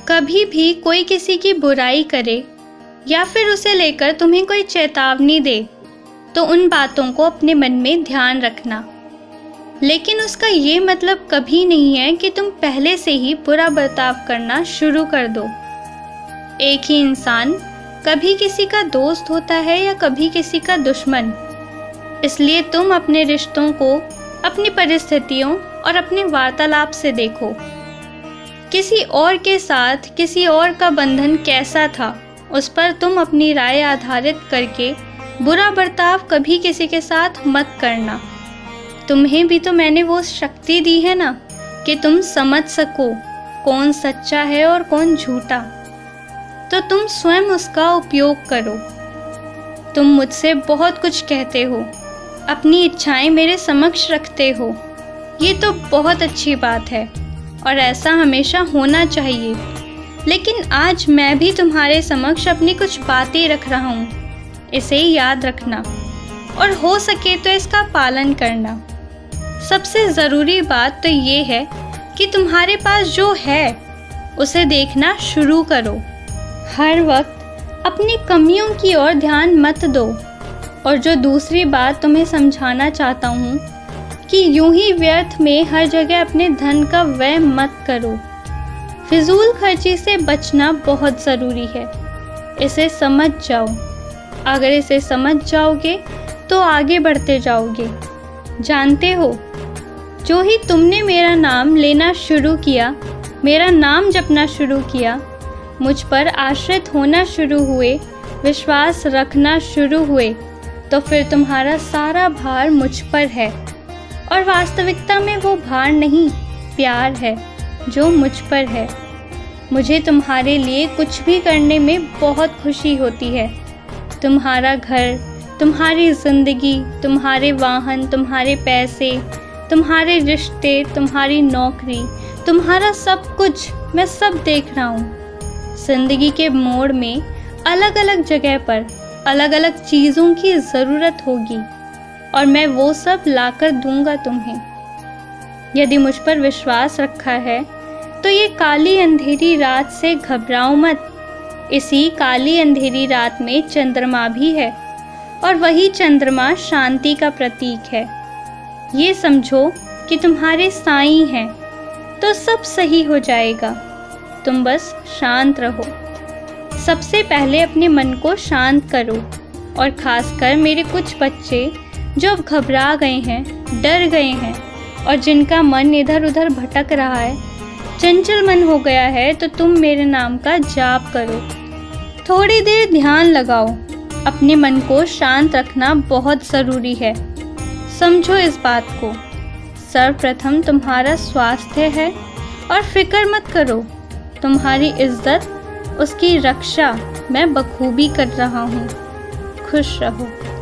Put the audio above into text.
कभी भी कोई किसी की बुराई करे या फिर उसे लेकर तुम्हें कोई चेतावनी दे तो उन बातों को अपने मन में ध्यान रखना, लेकिन उसका ये मतलब कभी नहीं है कि तुम पहले से ही बुरा बर्ताव करना शुरू कर दो। एक ही इंसान कभी किसी का दोस्त होता है या कभी किसी का दुश्मन, इसलिए तुम अपने रिश्तों को अपनी परिस्थितियों और अपने वार्तालाप से देखो। किसी और के साथ किसी और का बंधन कैसा था, उस पर तुम अपनी राय आधारित करके बुरा बर्ताव कभी किसी के साथ मत करना। तुम्हें भी तो मैंने वो शक्ति दी है ना कि तुम समझ सको कौन सच्चा है और कौन झूठा, तो तुम स्वयं उसका उपयोग करो। तुम मुझसे बहुत कुछ कहते हो, अपनी इच्छाएं मेरे समक्ष रखते हो, ये तो बहुत अच्छी बात है और ऐसा हमेशा होना चाहिए। लेकिन आज मैं भी तुम्हारे समक्ष अपनी कुछ बातें रख रहा हूँ, इसे याद रखना और हो सके तो इसका पालन करना। सबसे ज़रूरी बात तो ये है कि तुम्हारे पास जो है उसे देखना शुरू करो। हर वक्त अपनी कमियों की ओर ध्यान मत दो। और जो दूसरी बात तुम्हें समझाना चाहता हूँ कि यूं ही व्यर्थ में हर जगह अपने धन का व्यय मत करो। फिजूल खर्ची से बचना बहुत ज़रूरी है, इसे समझ जाओ। अगर इसे समझ जाओगे तो आगे बढ़ते जाओगे। जानते हो, जो ही तुमने मेरा नाम लेना शुरू किया, मेरा नाम जपना शुरू किया, मुझ पर आश्रित होना शुरू हुए, विश्वास रखना शुरू हुए, तो फिर तुम्हारा सारा भार मुझ पर है। और वास्तविकता में वो भार नहीं, प्यार है जो मुझ पर है। मुझे तुम्हारे लिए कुछ भी करने में बहुत खुशी होती है। तुम्हारा घर, तुम्हारी ज़िंदगी, तुम्हारे वाहन, तुम्हारे पैसे, तुम्हारे रिश्ते, तुम्हारी नौकरी, तुम्हारा सब कुछ मैं सब देख रहा हूँ। ज़िंदगी के मोड़ में अलग अलग जगह पर अलग अलग चीज़ों की ज़रूरत होगी और मैं वो सब लाकर दूंगा तुम्हें। यदि मुझ पर विश्वास रखा है तो ये काली अंधेरी रात से घबराओ मत। इसी काली अंधेरी रात में चंद्रमा भी है और वही चंद्रमा शांति का प्रतीक है। ये समझो कि तुम्हारे साईं हैं, तो सब सही हो जाएगा। तुम बस शांत रहो। सबसे पहले अपने मन को शांत करो और खासकर मेरे कुछ बच्चे जो अब घबरा गए हैं, डर गए हैं और जिनका मन इधर उधर भटक रहा है, चंचल मन हो गया है, तो तुम मेरे नाम का जाप करो। थोड़ी देर ध्यान लगाओ। अपने मन को शांत रखना बहुत ज़रूरी है। समझो इस बात को। सर्वप्रथम तुम्हारा स्वास्थ्य है और फिक्र मत करो। तुम्हारी इज्जत, उसकी रक्षा मैं बखूबी कर रहा हूँ। खुश रहो।